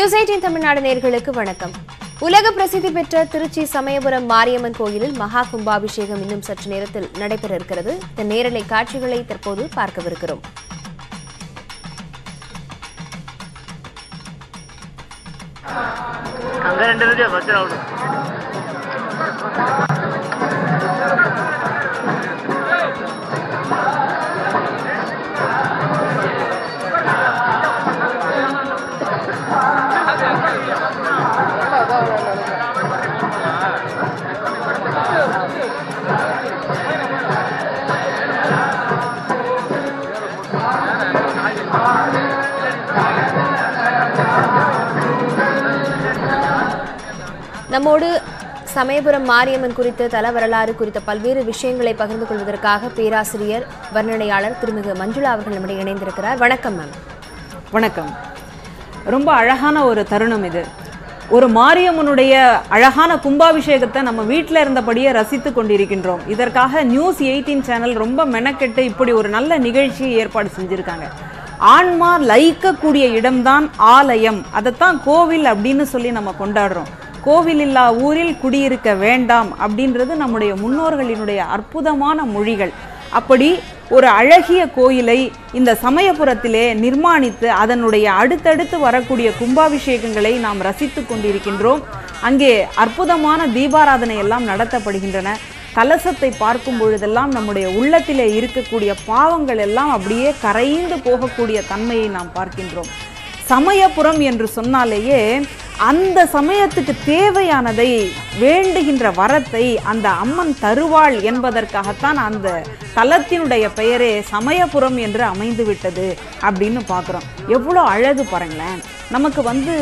News 18 Tamil Nadu நேயர்களுக்கு வணக்கம். உலக பிரசித்தி பெற்ற திருச்சி சமயபுரம் மாரியம்மன் கோயிலில் மகா கும்பாபிஷேகம் இன்னும் சற்று நேரத்தில் நடைபெற இருக்கிறது. இந்த நேரலை காட்சிகளை தற்போது பார்க்கவிருக்கிறோம். நம்மோடு சமயபுரம் மாரியம்மன் குறித்த தல வரலாறு குறித்த பல்வேறு விஷயங்களை பகிர்ந்து கொள்வதற்காக பேராசிரியர் வர்ணனையாளர் திருமிகு மஞ்சுளா அவர்கள் நம்முடைய இணைந்திருக்கிறார். வணக்கம் மேம். வணக்கம். ரொம்ப அழகான ஒரு தருணம் இது. ஒரு மாரியம்மனுடைய அழகான கும்பாபிஷேகத்தை நம்ம வீட்டில் இருந்தபடியே ரசித்து கொண்டிருக்கின்றோம். இதற்காக நியூஸ் 18 சேனல் ரொம்ப மெனக்கெட்டு இப்படி ஒரு நல்ல நிகழ்ச்சியை ஏற்பாடு செஞ்சுருக்காங்க. ஆன்மா லயிக்கக்கூடிய இடம்தான் ஆலயம். அதைத்தான் கோவில் அப்படின்னு சொல்லி நம்ம கொண்டாடுறோம். கோவில் இல்லா ஊரில் குடியிருக்க வேண்டாம் அப்படின்றது நம்முடைய முன்னோர்களினுடைய அற்புதமான மொழிகள். அப்படி ஒரு அழகிய கோயிலை இந்த சமயபுரத்திலே நிர்மாணித்து அதனுடைய அடுத்தடுத்து வரக்கூடிய கும்பாபிஷேகங்களை நாம் ரசித்து கொண்டிருக்கின்றோம். அங்கே அற்புதமான தீபாராதனை எல்லாம் நடத்தப்படுகின்றன. கலசத்தை பார்க்கும் பொழுதெல்லாம் நம்முடைய உள்ளத்திலே இருக்கக்கூடிய பாவங்கள் எல்லாம் அப்படியே கரைந்து போகக்கூடிய தன்மையை நாம் பார்க்கின்றோம். சமயபுரம் என்று சொன்னாலேயே அந்த சமயத்துக்கு தேவையானதை வேண்டுகின்ற வரத்தை அந்த அம்மன் தருவாள் என்பதற்காகத்தான் அந்த தலத்தினுடைய பெயரே சமயபுரம் என்று அமைந்து விட்டது அப்படின்னு பார்க்குறோம். எவ்வளோ அழகு பாருங்களேன். நமக்கு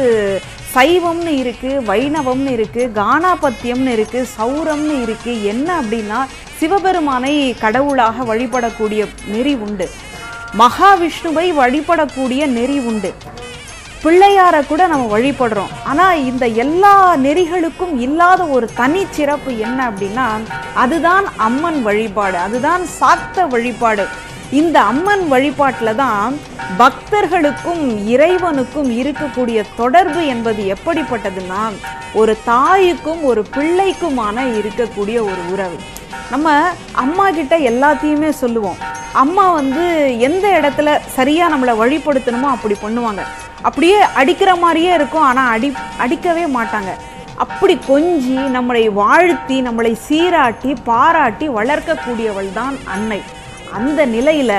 சைவம்னு இருக்குது, வைணவம்னு இருக்குது, கானாபத்தியம்னு இருக்குது, சௌரம்னு இருக்குது. என்ன அப்படின்னா சிவபெருமானை கடவுளாக வழிபடக்கூடிய நெறி உண்டு, மகாவிஷ்ணுவை வழிபடக்கூடிய நெறி உண்டு, பிள்ளையாரை கூட நம்ம வழிபடுறோம். ஆனால் இந்த எல்லா நெறிகளுக்கும் இல்லாத ஒரு தனி சிறப்பு என்ன அப்படின்னா அதுதான் அம்மன் வழிபாடு, அதுதான் சாக்த வழிபாடு. இந்த அம்மன் வழிபாட்டில் தான் பக்தர்களுக்கும் இறைவனுக்கும் இருக்கக்கூடிய தொடர்பு என்பது எப்படிப்பட்டதுன்னா ஒரு தாய்க்கும் ஒரு பிள்ளைக்குமான இருக்கக்கூடிய ஒரு உறவு. நம்ம அம்மா கிட்ட எல்லாத்தையுமே சொல்லுவோம். அம்மா எந்த இடத்துல சரியாக நம்மளை வழிபடுத்தணுமோ அப்படி பண்ணுவாங்க. அப்படியே அடிக்கிற மாதிரியே இருக்கும், ஆனால் அடிக்கவே மாட்டாங்க. அப்படி கொஞ்சி நம்மளை வாழ்த்தி நம்மளை சீராட்டி பாராட்டி வளர்க்கக்கூடியவள் தான் அன்னை. அந்த நிலையில்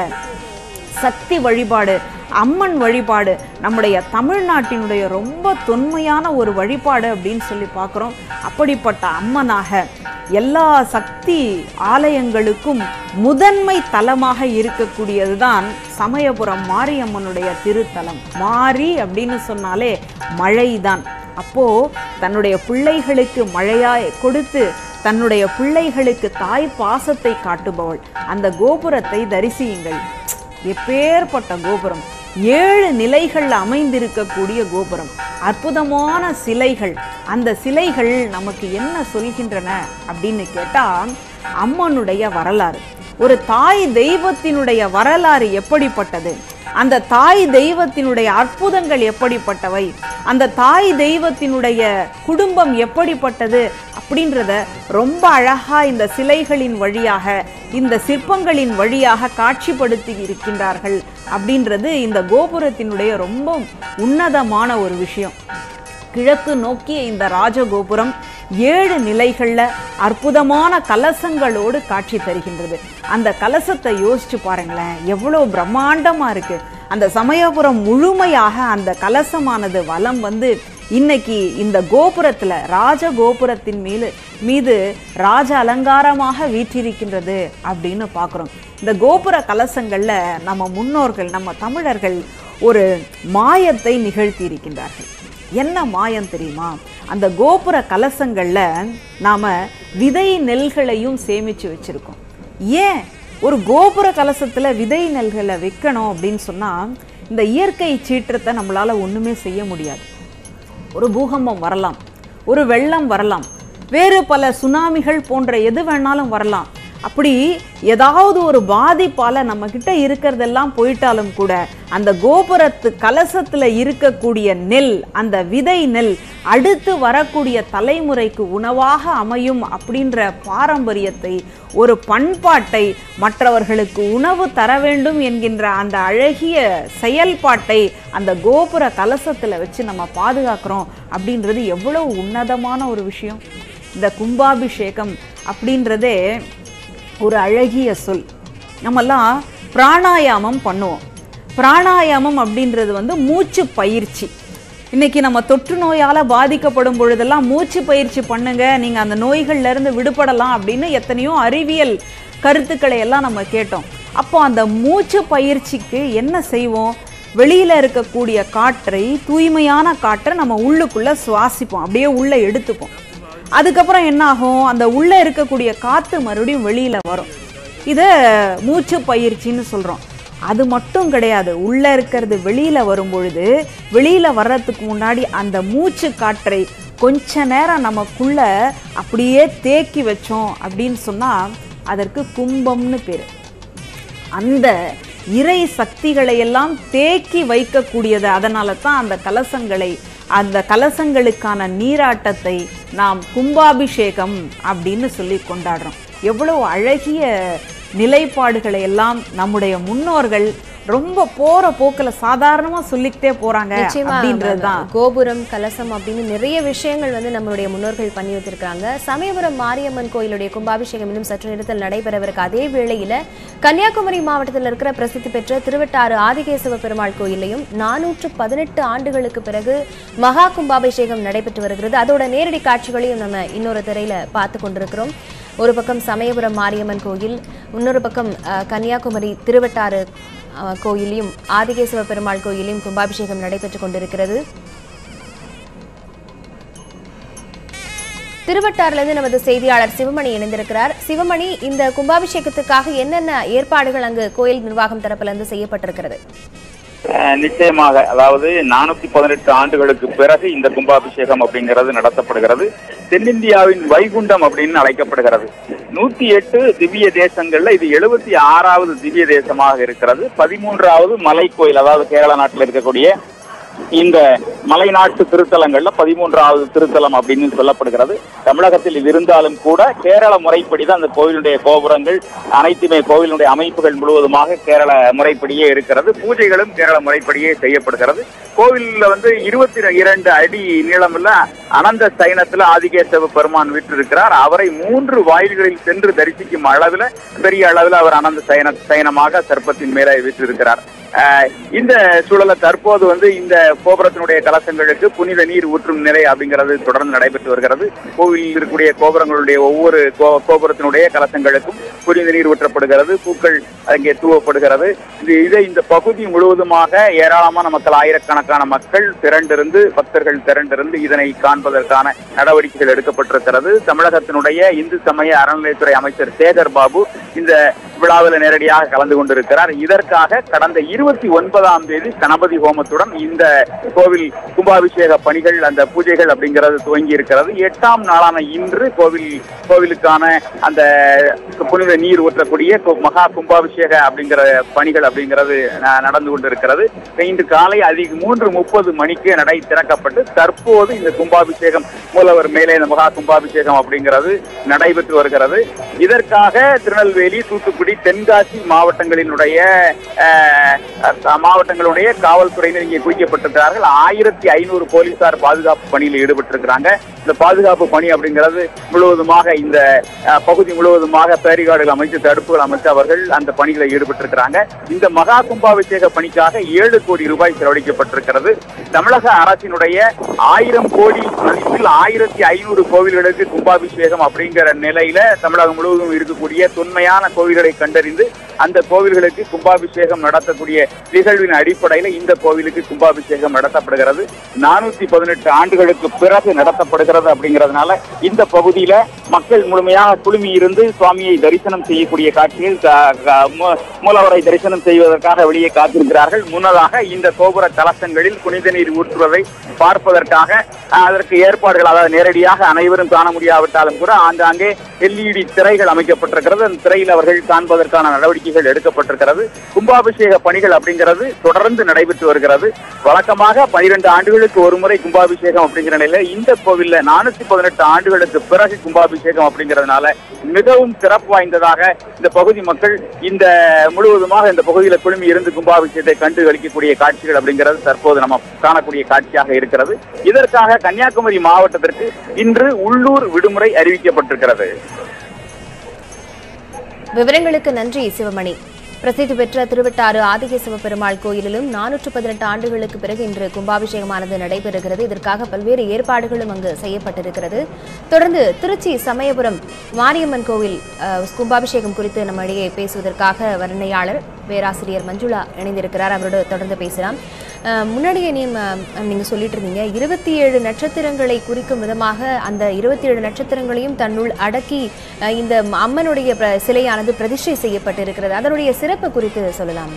சக்தி வழிபாடு, அம்மன் வழிபாடு நம்முடைய தமிழ்நாட்டினுடைய ரொம்ப தொன்மையான ஒரு வழிபாடு அப்படின்னு சொல்லி பார்க்குறோம். அப்படிப்பட்ட அம்மனாக எல்லா சக்தி ஆலயங்களுக்கும் முதன்மை தலமாக இருக்கக்கூடியது தான் சமயபுரம் மாரியம்மனுடைய திருத்தலம். மாரி அப்படின்னு சொன்னாலே மழைதான். அப்போது தன்னுடைய பிள்ளைகளுக்கு மழையாய் கொடுத்து தன்னுடைய பிள்ளைகளுக்கு தாய் பாசத்தை காட்டுபவள். அந்த கோபுரத்தை தரிசியுங்கள். எப்பேற்பட்ட கோபுரம்! 7 நிலைகளில் அமைந்திருக்கக்கூடிய கோபுரம், அற்புதமான சிலைகள். அந்த சிலைகள் நமக்கு என்ன சொல்கின்றன அப்படின்னு கேட்டால் அம்மனுடைய வரலாறு, ஒரு தாய் தெய்வத்தினுடைய வரலாறு எப்படிப்பட்டது, அந்த தாய் தெய்வத்தினுடைய அற்புதங்கள் எப்படிப்பட்டவை, அந்த தாய் தெய்வத்தினுடைய குடும்பம் எப்படிப்பட்டது அப்படின்றத ரொம்ப அழகா இந்த சிலைகளின் வழியாக, இந்த சிற்பங்களின் வழியாக காட்சிப்படுத்தி இருக்கின்றார்கள். அப்படின்றது இந்த கோபுரத்தினுடைய ரொம்ப உன்னதமான ஒரு விஷயம். கிழக்கு நோக்கிய இந்த ராஜகோபுரம் 7 நிலைகளில் அற்புதமான கலசங்களோடு காட்சி தருகின்றது. அந்த கலசத்தை யோசிச்சு பாருங்களேன், எவ்வளோ பிரம்மாண்டமாக இருக்குது. அந்த சமயபுரம் முழுமையாக அந்த கலசமானது வலம் இன்னைக்கு இந்த கோபுரத்தில் ராஜகோபுரத்தின் மீது ராஜ அலங்காரமாக வீற்றிருக்கின்றது அப்படின்னு பார்க்குறோம். இந்த கோபுர கலசங்களில் நம்ம முன்னோர்கள், நம்ம தமிழர்கள் ஒரு மாயத்தை நிகழ்த்தி இருக்கின்றார்கள். என்ன மாயம் தெரியுமா? அந்த கோபுர கலசங்களில் நாம் விதை நெல்களையும் சேமித்து வச்சுருக்கோம். ஏன் ஒரு கோபுர கலசத்தில் விதை நெல்களை வைக்கணும் அப்படின்னு சொன்னால், இந்த இயற்கை சீற்றத்தை நம்மளால் ஒன்றுமே செய்ய முடியாது. ஒரு பூகம்பம் வரலாம், ஒரு வெள்ளம் வரலாம், வேறு பல சுனாமிகள் போன்ற எது வேணாலும் வரலாம். அப்படி ஏதாவது ஒரு பாதிப்பால நம்ம கிட்ட இருக்கிறதெல்லாம் போயிட்டாலும் கூட அந்த கோபுரத்து கலசத்துல இருக்கக்கூடிய நெல், அந்த விதை நெல் அடுத்து வரக்கூடிய தலைமுறைக்கு உணவாக அமையும் அப்படின்ற பாரம்பரியத்தை, ஒரு பண்பாட்டை, மற்றவர்களுக்கு உணவு தர வேண்டும் என்கின்ற அந்த அழகிய செயல்பாட்டை அந்த கோபுர கலசத்துல வச்சு நம்ம பாதுகாக்கிறோம் அப்படின்றது எவ்வளவு உன்னதமான ஒரு விஷயம். இந்த கும்பாபிஷேகம் அப்படின்றதே ஒரு அழகிய சொல். நம்மெல்லாம் பிராணாயாமம் பண்ணுவோம். பிராணாயாமம் அப்படின்றது வந்து மூச்சு பயிற்சி. இன்னைக்கு நம்ம தொற்று நோயால் பாதிக்கப்படும் பொழுதெல்லாம் மூச்சு பயிற்சி பண்ணுங்க, நீங்க அந்த நோய்கள்ல இருந்து விடுபடலாம் அப்படின்னு எத்தனையோ அறிவியல் கருத்துக்களை எல்லாம் நம்ம கேட்டோம். அப்போ அந்த மூச்சு பயிற்சிக்கு என்ன செய்வோம்? வெளியில இருக்கக்கூடிய காற்றை, தூய்மையான காற்றை நம்ம உள்ளுக்குள்ள சுவாசிப்போம், அப்படியே உள்ள எடுத்துப்போம். அதுக்கப்புறம் என்ன ஆகும்? அந்த உள்ள இருக்கக்கூடிய காத்து மறுபடியும் வெளியில வரும். இதை மூச்சு பயிற்சின்னு சொல்றோம். அது மட்டும் கிடையாது, உள்ள இருக்கிறது வெளியில வரும் பொழுது வெளியில வர்றதுக்கு முன்னாடி அந்த மூச்சு காற்றை கொஞ்ச நேரம் நமக்குள்ள அப்படியே தேக்கி வச்சோம் அப்படின்னு சொன்னா அதற்கு கும்பம்னு பேரு. அந்த இறை சக்திகளை எல்லாம் தேக்கி வைக்கக்கூடியது. அதனால தான் அந்த கலசங்களுக்கான நீராட்டத்தை நாம் கும்பாபிஷேகம் அப்படின்னு சொல்லி கொண்டாடுறோம். எவ்வளவு அழகிய நிலைப்பாடுகளை எல்லாம் நம்முடைய முன்னோர்கள் ரொம்ப போற போக்குல சாதாரணமா சொல்லிக்கிட்டே போறாங்க அப்படின்றதுதான். கோபுரம், கலசம் அப்படின்னு நிறைய விஷயங்கள் வந்து நம்மளுடைய முன்னோர்கள் பண்ணி வச்சிருக்காங்க. சமயபுரம் மாரியம்மன் கோயிலுடைய கும்பாபிஷேகம் இன்னும் சற்று நேரத்தில் நடைபெறவிருக்க அதே வேளையில கன்னியாகுமரி மாவட்டத்தில் இருக்கிற பிரசித்தி பெற்ற திருவட்டாறு ஆதிகேசவ பெருமாள் கோயிலையும் 418 ஆண்டுகளுக்கு பிறகு மகா கும்பாபிஷேகம் நடைபெற்று வருகிறது. அதோட நேரடி காட்சிகளையும் நம்ம இன்னொரு திரையில பார்த்து கொண்டிருக்கிறோம். ஒரு பக்கம் சமயபுரம் மாரியம்மன் கோயில், இன்னொரு பக்கம் கன்னியாகுமரி திருவட்டாறு கோயிலையும் ஆதிகேசவ பெருமாள் கோயிலையும் கும்பாபிஷேகம் நடைபெற்றுக் கொண்டிருக்கிறது. திருவட்டாறிலிருந்து நமது செய்தியாளர் சிவமணி இணைந்திருக்கிறார். சிவமணி, இந்த கும்பாபிஷேகத்துக்காக என்னென்ன ஏற்பாடுகள் அங்கு கோயில் நிர்வாகம் தரப்பிலிருந்து செய்யப்பட்டிருக்கிறது? நிச்சயமாக, அதாவது 418 ஆண்டுகளுக்கு பிறகு இந்த கும்பாபிஷேகம் அப்படிங்கிறது நடத்தப்படுகிறது. தென்னிந்தியாவின் வைகுண்டம் அப்படின்னு அழைக்கப்படுகிறது. 108 திவ்ய தேசங்கள்ல இது 76வது திவ்ய தேசமாக இருக்கிறது. 13வது மலை கோயில், அதாவது கேரள நாட்டில் இருக்கக்கூடிய இந்த மலைநாட்டு திருத்தலங்கள்ல 13வது திருத்தலம் அப்படின்னு சொல்லப்படுகிறது. தமிழகத்தில் இது இருந்தாலும் கூட கேரள முறைப்படிதான் அந்த கோவிலுடைய கோபுரங்கள் அனைத்துமே, கோவிலுடைய அமைப்புகள் முழுவதுமாக கேரள முறைப்படியே இருக்கிறது. பூஜைகளும் கேரள முறைப்படியே செய்யப்படுகிறது. கோவில்ல வந்து 22 அடி நீளமுள்ள அனந்த சயனத்துல ஆதிகேசவ பெருமான் வீற்றிருக்கிறார். அவரை 3 வாயில்களில் சென்று தரிசிக்கும் அளவுல, பெரிய அளவுல அவர் அனந்த சயனமாக சர்ப்பத்தின் மேலே வீற்றிருக்கிறார். இந்த சூழல தற்போது வந்து இந்த கோபுரத்தினுடைய கலசங்களுக்கு புனித நீர் ஊற்றும் நிலை அப்படிங்கிறது தொடர்ந்து நடைபெற்று வருகிறது. கோவிலில் இருக்கக்கூடிய கோபுரங்களுடைய ஒவ்வொரு கோபுரத்தினுடைய கலசங்களுக்கும் புனித நீர் ஊற்றப்படுகிறது, பூக்கள் அங்கே தூவப்படுகிறது. இந்த பகுதி முழுவதுமாக ஏராளமான மக்கள், ஆயிரக்கணக்கான மக்கள் திரண்டிருந்து, பக்தர்கள் திரண்டிருந்து இதனை காண்பதற்கான நடவடிக்கைகள் எடுக்கப்பட்டிருக்கிறது. தமிழகத்தினுடைய இந்து சமய அறநிலையத்துறை அமைச்சர் சேகர் பாபு இந்த விழாவில் நேரடியாக கலந்து கொண்டிருக்கிறார். இதற்காக கடந்த 29ஆம் தேதி கணபதி ஹோமத்துடன் இந்த கோவில் கும்பாபிஷேக பணிகள், அந்த பூஜைகள் அப்படிங்கிறது துவங்கி இருக்கிறது. 8ஆம் நாளான இன்று கோவிலுக்கான அந்த புனித நீர் ஊற்றக்கூடிய மகா கும்பாபிஷேக அப்படிங்கிற பணிகள் அப்படிங்கிறது நடந்து கொண்டிருக்கிறது. இன்று காலை 3:30 மணிக்கு நடை திறக்கப்பட்டு தற்போது இந்த கும்பாபிஷேகம் மூலவர் மேலே இந்த மகா கும்பாபிஷேகம் அப்படிங்கிறது நடைபெற்று வருகிறது. இதற்காக திருநெல்வேலி, தூத்துக்குடி, தென்காசி மாவட்டங்களுடைய காவல்துறையினர் இங்கே குவிக்கப்பட்டிருக்கிறார்கள். 1500 போலீசார் பாதுகாப்பு பணியில் ஈடுபட்டிருக்கிறாங்க. இந்த பாதுகாப்பு பணி அப்படிங்கிறது முழுவதுமாக இந்த பகுதி முழுவதுமாக பேரிகார்டுகள் அமைத்து, தடுப்புகள் அமைத்து அவர்கள் அந்த பணிகளை ஈடுபட்டிருக்கிறாங்க. இந்த மகா கும்பாபிஷேக பணிக்காக 7 கோடி ரூபாய் செலவழிக்கப்பட்டிருக்கிறது. தமிழக அரசினுடைய 1000 கோடி மதிப்பில் 1500 கோவில்களுக்கு கும்பாபிஷேகம் அப்படிங்கிற நிலையில தமிழகம் முழுவதும் இருக்கக்கூடிய தொன்மையான கோவில்களை கண்டறிந்து அந்த கோவில்களுக்கு கும்பாபிஷேகம் நடத்தக்கூடிய நிகழ்வின் அடிப்படையில் இந்த கோவிலுக்கு கும்பாபிஷேகம் நடத்தப்படுகிறது. 418 ஆண்டுகளுக்கு பிறகு நடத்தப்படுகிறது அப்படிங்கிறதுனால இந்த பகுதியில மக்கள் முழுமையாக குழுமி இருந்து சுவாமியை தரிசனம் செய்யக்கூடிய காட்சிகள் மூலவரை தரிசனம் செய்வதற்காக வெளியே காத்திருக்கிறார்கள். முன்னதாக இந்த கோபுர கலசங்களில் புனித நீர் ஊற்றுவதை பார்ப்பதற்காக அதற்கு ஏற்பாடுகள், அதாவது நேரடியாக அனைவரும் காண முடியாவிட்டாலும் கூட ஆங்காங்கே LED திரைகள் அமைக்கப்பட்டிருக்கிறது. அந்த திரையில் அவர்கள் காண்பதற்கான நடவடிக்கைகள் எடுக்கப்பட்டிருக்கிறது. கும்பாபிஷேக பணிகள் அப்படிங்கிறது தொடர்ந்து நடைபெற்று வருகிறது. வழக்கமாக 12 ஆண்டுகளுக்கு ஒரு முறை கும்பாபிஷேகம் அப்படிங்கிற நிலையில இந்த கோவில்ல 418 ஆண்டுகளுக்கு பிறகு கும்பாபிஷேகம் அப்படிங்கிறதுனால மிகவும் சிறப்பு வாய்ந்ததாக இந்த பகுதி மக்கள் இந்த முழுவதுமாக இந்த பகுதியில் குழுமி இருந்து கும்பாபிஷேகத்தை கண்டு களிக்கக்கூடிய காட்சிகள் அப்படிங்கிறது தற்போது நம்ம காணக்கூடிய காட்சியாக இருக்கிறது. இதற்காக கன்னியாகுமரி மாவட்டத்திற்கு இன்று உள்ளூர் விடுமுறை அறிவிக்கப்பட்டிருக்கிறது. விவரங்களுக்கு நன்றி சிவமணி. பிரசித்தி பெற்ற திருவட்டாறு ஆதிகேசவ பெருமாள் கோயிலிலும் 418 ஆண்டுகளுக்கு பிறகு இன்று கும்பாபிஷேகமானது நடைபெறுகிறது. இதற்காக பல்வேறு ஏற்பாடுகளும் அங்கு செய்யப்பட்டிருக்கிறது. தொடர்ந்து திருச்சி சமயபுரம் மாரியம்மன் கோவில் கும்பாபிஷேகம் குறித்து நம்ம இடையே பேசுவதற்காக வர்ணனையாளர் பேராசிரியர் மஞ்சுளா இணைந்திருக்கிறார். அவரோடு தொடர்ந்து பேசலாம். முன்னாடியே நீங்க சொல்லிட்டு இருந்தீங்க 27 நட்சத்திரங்களை குறிக்கும் விதமாக அந்த 27 நட்சத்திரங்களையும் தன்னுள் அடக்கி இந்த அம்மனுடைய சிலையானது பிரதிஷ்டை செய்யப்பட்டிருக்கிறது. அதனுடைய சிறப்பு குறித்து சொல்லலாம்.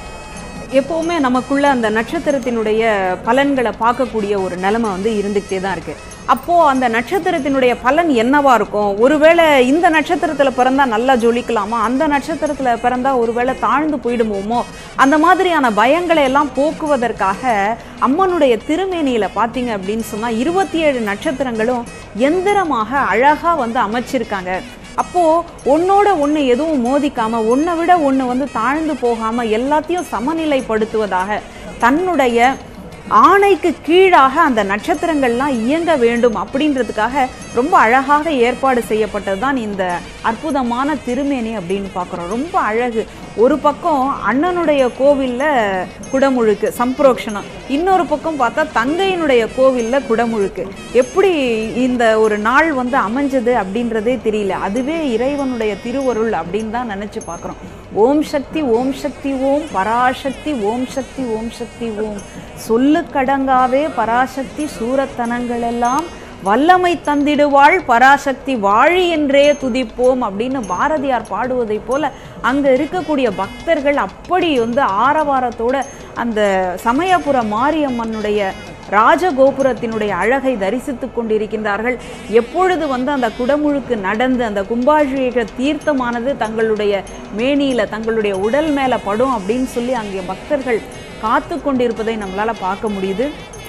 எப்பவுமே நமக்குள்ள அந்த நட்சத்திரத்தினுடைய பலன்களை பார்க்கக்கூடிய ஒரு நிலைமை வந்து இருந்துகிட்டே தான் இருக்கு. அப்போ அந்த நட்சத்திரத்தினுடைய பலன் என்னவா இருக்கும்? ஒருவேளை இந்த நட்சத்திரத்துல பிறந்தா நல்லா ஜொலிக்கலாமா, அந்த நட்சத்திரத்துல பிறந்தா ஒருவேளை தாழ்ந்து போயிடுமோமோ, அந்த மாதிரியான பயங்களை எல்லாம் போக்குவதற்காக அம்மனுடைய திருமேனியில பார்த்தீங்க அப்படின்னு சொன்னா 27 நட்சத்திரங்களும் எந்திரமாக அழகா வந்து அமைச்சிருக்காங்க. அப்போ ஒன்னோட ஒன்று எதுவும் மோதிக்காம, ஒன்றை விட ஒன்று வந்து தாழ்ந்து போகாம எல்லாத்தையும் சமநிலைப்படுத்துவதாக தன்னுடைய ஆணைக்கு கீழாக அந்த நட்சத்திரங்கள்லாம் இயங்க வேண்டும் அப்படின்றதுக்காக ரொம்ப அழகாக ஏற்பாடு செய்யப்பட்டது தான் இந்த அற்புதமான திருமேனி அப்படின்னு பார்க்குறோம். ரொம்ப அழகு. ஒரு பக்கம் அண்ணனுடைய கோவிலில் குடமுழுக்கு சம்பிரோக்ஷணம், இன்னொரு பக்கம் பார்த்தா தங்கையினுடைய கோவிலில் குடமுழுக்கு. எப்படி இந்த ஒரு நாள் வந்து அமைஞ்சது அப்படின்றதே தெரியல. அதுவே இறைவனுடைய திருவருள் அப்படின்னு தான் நினச்சி பார்க்குறோம். ஓம் சக்தி ஓம் சக்தி ஓம் பராசக்தி ஓம் சக்தி ஓம் சக்தி ஓம் சொல்லு கடங்காவே பராசக்தி சூரத்தனங்கள் எல்லாம் வல்லமை தந்திடுவாள் பராசக்தி வாழி என்றே துதிப்போம் அப்படின்னு பாரதியார் பாடுவதை போல அங்க இருக்கக்கூடிய பக்தர்கள் அப்படி வந்து ஆரவாரத்தோட அந்த சமயபுர மாரியம்மனுடைய ராஜகோபுரத்தினுடைய அழகை தரிசித்துக் கொண்டிருக்கின்றார்கள். எப்பொழுது வந்து அந்த குடமுழுக்கு நடந்து அந்த கும்பாபிஷேக தீர்த்தமானது தங்களுடைய மேனியில தங்களுடைய உடல் மேல படும் அப்படின்னு சொல்லி அங்கே பக்தர்கள் காத்து கொண்டிருப்பதை நம்மளால பார்க்க முடியுது.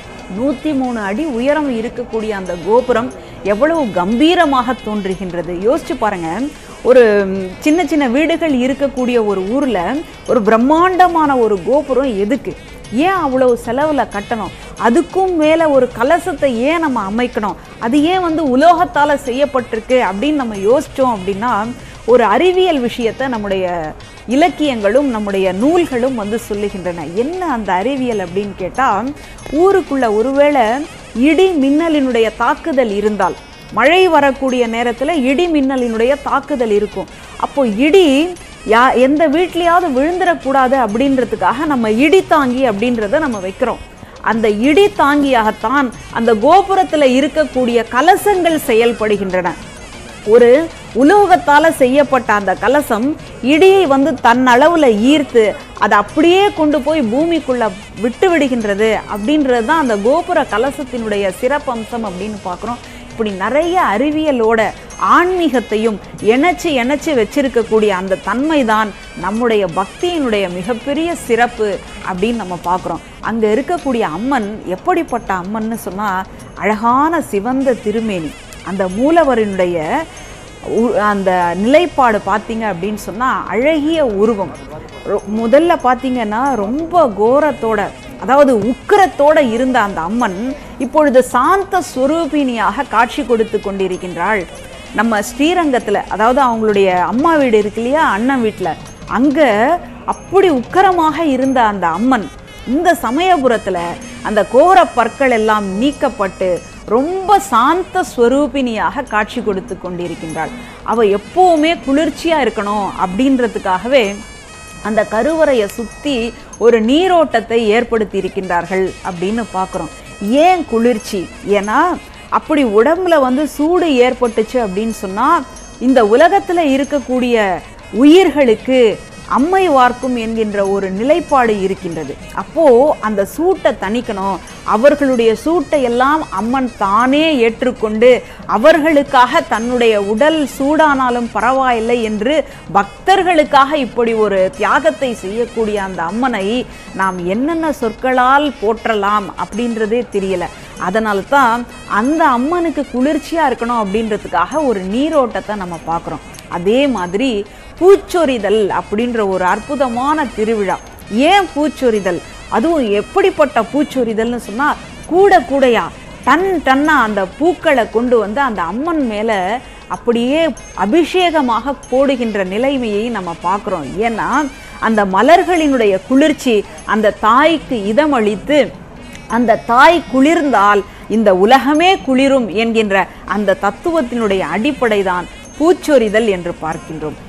103 அடி உயரம் இருக்கக்கூடிய அந்த கோபுரம் எவ்வளவு கம்பீரமாக தோன்றுகின்றது. யோசிச்சு பாருங்க, ஒரு சின்ன சின்ன வீடுகள் இருக்கக்கூடிய ஒரு ஊர்ல ஒரு பிரம்மாண்டமான ஒரு கோபுரம் எதுக்கு? ஏன் அவ்வளவு செலவுல கட்டணும்? அதுக்கும் மேல ஒரு கலசத்தை ஏன் நம்ம அமைக்கணும்? அது ஏன் வந்து உலோகத்தால செய்யப்பட்டிருக்கு அப்படின்னு நம்ம யோசிச்சோம் அப்படின்னா, ஒரு அறிவியல் விஷயத்தை நம்முடைய இலக்கியங்களும் நம்முடைய நூல்களும் வந்து சொல்லுகின்றன. என்ன அந்த அறிவியல் அப்படின்னு கேட்டால், ஊருக்குள்ள ஒருவேளை இடி மின்னலினுடைய தாக்குதல் இருந்தால், மழை வரக்கூடிய நேரத்தில் இடி மின்னலினுடைய தாக்குதல் இருக்கும். அப்போ இடி எந்த வீட்லையாவது விழுந்துடக்கூடாது அப்படின்றதுக்காக நம்ம இடி தாங்கி அப்படின்றத நம்ம வைக்கிறோம். அந்த இடி தாங்கியாகத்தான் அந்த கோபுரத்தில் இருக்கக்கூடிய கலசங்கள் செயல்படுகின்றன. ஒரு உலோகத்தால செய்யப்பட்ட அந்த கலசம் இடியை வந்து தன் அளவுல ஈர்த்து அதை அப்படியே கொண்டு போய் பூமிக்குள்ள விட்டு விடுகின்றது அப்படின்றது தான் அந்த கோபுர கலசத்தினுடைய சிறப்பம்சம் அப்படின்னு பார்க்குறோம். இப்படி நிறைய அறிவியலோட ஆன்மீகத்தையும் இணைச்சு வச்சிருக்கக்கூடிய அந்த தன்மை தான் நம்முடைய பக்தியினுடைய மிகப்பெரிய சிறப்பு அப்படின்னு நம்ம பார்க்குறோம். அங்கே இருக்கக்கூடிய அம்மன் எப்படிப்பட்ட அம்மன்னு சொன்னால், அழகான சிவந்த திருமேனி. அந்த மூலவரினுடைய அந்த நிலைப்பாடு பார்த்தீங்க அப்படின்னு சொன்னால் அழகிய உருவம். முதல்ல பார்த்தீங்கன்னா ரொம்ப கோரத்தோட, அதாவது உக்கிரத்தோட இருந்த அந்த அம்மன் இப்பொழுது சாந்த ஸ்வரூபிணியாக காட்சி கொடுத்து கொண்டிருக்கின்றாள். நம்ம ஸ்ரீரங்கத்தில், அதாவது அவங்களுடைய அம்மா வீடு இருக்கு இல்லையா, அண்ணன் வீட்டில், அங்கே அப்படி உக்கிரமாக இருந்த அந்த அம்மன் இந்த சமயபுரத்தில் அந்த கோர பற்கள் எல்லாம் நீக்கப்பட்டு ரொம்ப சாந்த ஸ்வரூபிணியாக காட்சி கொடுத்து கொண்டிருக்கின்றாள். அவள் எப்பவுமே குளிர்ச்சியாக இருக்கணும் அப்படின்றதுக்காகவே அந்த கருவறையை சுற்றி ஒரு நீரோட்டத்தை ஏற்படுத்தி இருக்கின்றார்கள் அப்படின்னு பார்க்குறோம். ஏன் குளிர்ச்சி? ஏன்னா அப்படி உடம்புல வந்து சூடு ஏற்பட்டுச்சு அப்படின்னு சொன்னால் இந்த உலகத்தில் இருக்கக்கூடிய உயிர்களுக்கு அம்மை வார்க்கும் என்கின்ற ஒரு நிலைப்பாடு இருக்கின்றது. அப்போ அந்த சூட்டை தணிக்கணும், அவர்களுடைய சூட்டை எல்லாம் அம்மன் தானே ஏற்றுக்கொண்டு அவர்களுக்காக தன்னுடைய உடல் சூடானாலும் பரவாயில்லை என்று பக்தர்களுக்காக இப்படி ஒரு தியாகத்தை செய்யக்கூடிய அந்த அம்மனை நாம் என்னென்ன சொற்களால் போற்றலாம் அப்படின்றதே தெரியல. அதனால தான் அந்த அம்மனுக்கு குளிர்ச்சியா இருக்கணும் அப்படின்றதுக்காக ஒரு நீரோட்டத்தை நம்ம பார்க்குறோம். அதே மாதிரி பூச்சொரிதல் அப்படின்ற ஒரு அற்புதமான திருவிழா. ஏன் பூச்சொரிதல், அதுவும் எப்படிப்பட்ட பூச்சொரிதல்னு சொன்னா கூட கூடையா டன்னா அந்த பூக்களை கொண்டு வந்து அந்த அம்மன் மேல அப்படியே அபிஷேகமாக போடுகின்ற நிலைமையை நம்ம பார்க்குறோம். ஏன்னா அந்த மலர்களினுடைய குளிர்ச்சி அந்த தாய்க்கு இதமளித்து அந்த தாய் குளிர்ந்தால் இந்த உலகமே குளிரும் என்கின்ற அந்த தத்துவத்தினுடைய அடிப்படை தான் பூச்சொரிதல் என்று பார்க்கின்றோம்.